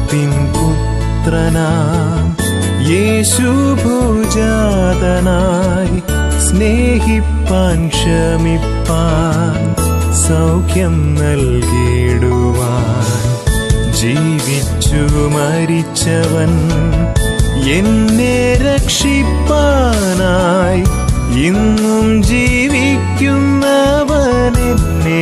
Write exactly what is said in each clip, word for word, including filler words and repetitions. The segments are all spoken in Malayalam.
ദൈവത്തിൻ പുത്രനാം യേശു ഭുജാതനായി സ്നേഹിപ്പാൻ ക്ഷമിപ്പാൻ സൗഖ്യം നൽകിടുവാൻ ജീവിച്ചു മരിച്ചവൻ എന്നെ രക്ഷിപ്പാനായി ഇന്നും ജീവിക്കുന്നവൻ എന്നെ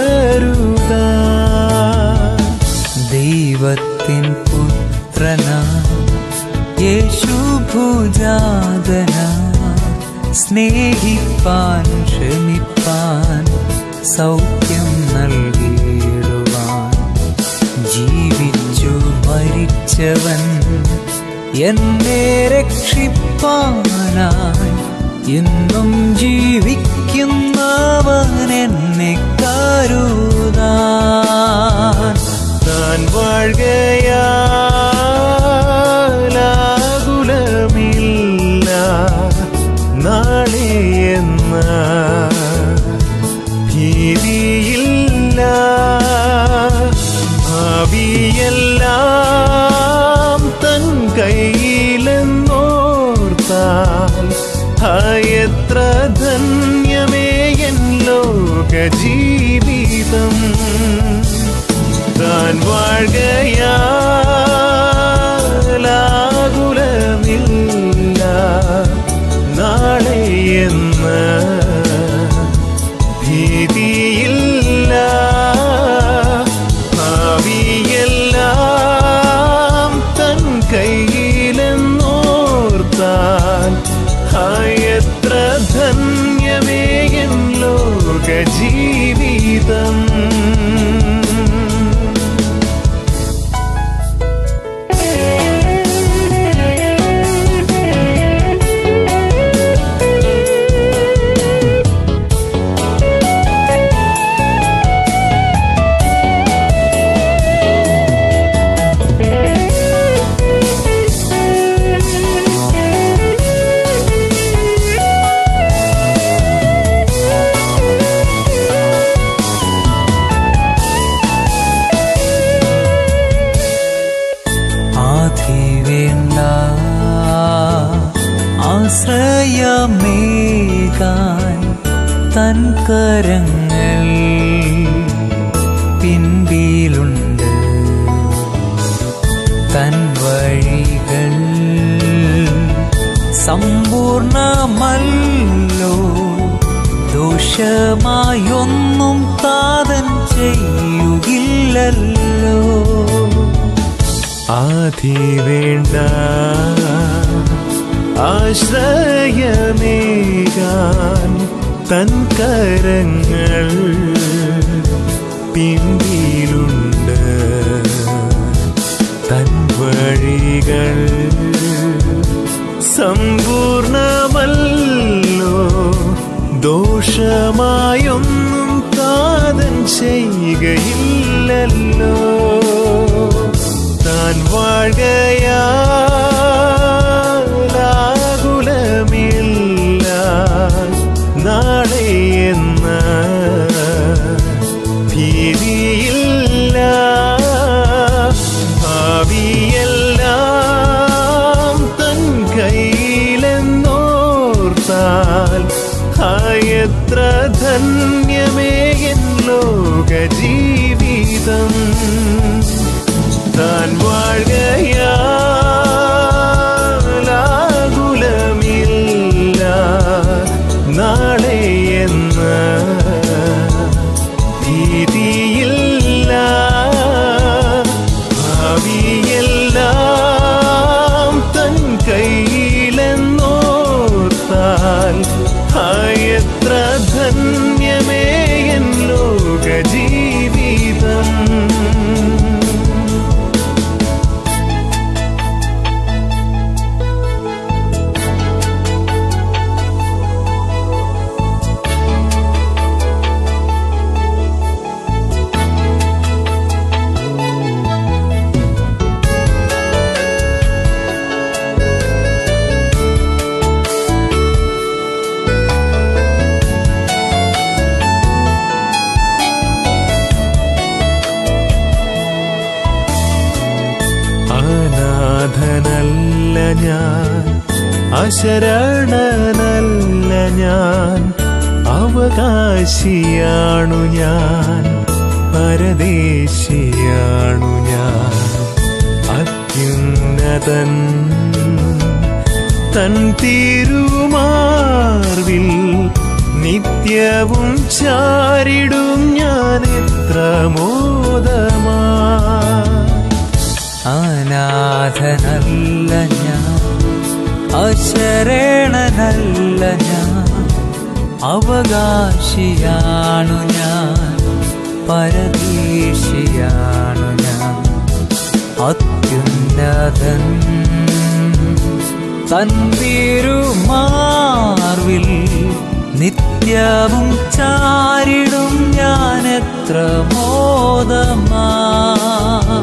കരുതാൻ. ദൈവത്തിൻ പുത്രനാം യേശു ഭുജാതനായി സ്നേഹിപ്പാൻ ക്ഷമിപ്പാൻ സൗഖ്യം നൽകിടുവാൻ ജീവിച്ചു മരിച്ചവൻ എന്നെ രക്ഷിപ്പാനായി ഇന്നും ജീവിക്കുന്നവൻ എന്നെ കരുതാൻ. താൻ വാഴ്കയാലാകുലമില്ല നാളെ എന്ന ഭീതിയില്ല. ഭാവിയെല്ലാം തൻ കയ്യിലെന്നോർത്താൽ എത്ര ധന്യമേ എൻ ലോക ജീവിതം. താൻ വാഴ്കയാലാകുലമില്ല നാളെ എന്ന ഭീതിയില്ല. ഭാവിയെല്ലാം തൻ കയ്യിലെന്നോർത്താൽ എത്ര ധന്യമേ എൻ ലോക ജീവിതം. ആശ്രയമേകാൻ തൻ കരങ്ങൾ പിൻപിലുണ്ട്. തൻ വഴികൾ സമ്പൂർണമല്ലോ. ദോഷമായൊന്നും താതൻ ചെയ്യുകില്ലല്ലോ. ആധി വേണ്ട ആശ്രയമേകാൻ തൻ കരങ്ങൾ പിന്നിലുണ്ട്. തൻ വഴികൾ സമ്പൂർണമല്ലോ. ദോഷമായൊന്നും താതൻ ചെയ്യുകയില്ലല്ലോ. താൻ വാഴ്കയാലാകുലമില്ല നാളെ എന്ന ഭീതിയില്ല. ഭാവിയെല്ലാം തൻ കയ്യിലെന്നോർത്താൽ എത്ര ധന്യമേ എൻ ലോക ജീവിതം. താൻ വാഴ്കയാലാകുലമില്ല നാളെ എന്ന ഭീതിയില്ല. ഭാവിയെല്ലാം തൻ കയ്യിലെന്നോർത്താൽ എത്ര ധന്യമേ എൻ ലോക ജീവിതം. അനാഥനല്ല ഞാൻ, അശരണനല്ല ഞാൻ, അവകാശിയാണു ഞാൻ, പരദേശിയാണു ഞാൻ. അത്യുന്നതൻ തൻ തിരുമാർവിൽ നിത്യവും ചാരിടും ഞാൻ എത്ര മോദമാ. അനാഥനല്ല ഞാൻ, അശരണനല്ല ഞാൻ, അവകാശിയാണു ഞാൻ, പരദേശിയാണു ഞാൻ. അത്യുന്നതൻ തൻ തിരുമാർവിൽ നിത്യവും ചാരിടും ഞാൻ എത്ര മോദമാ.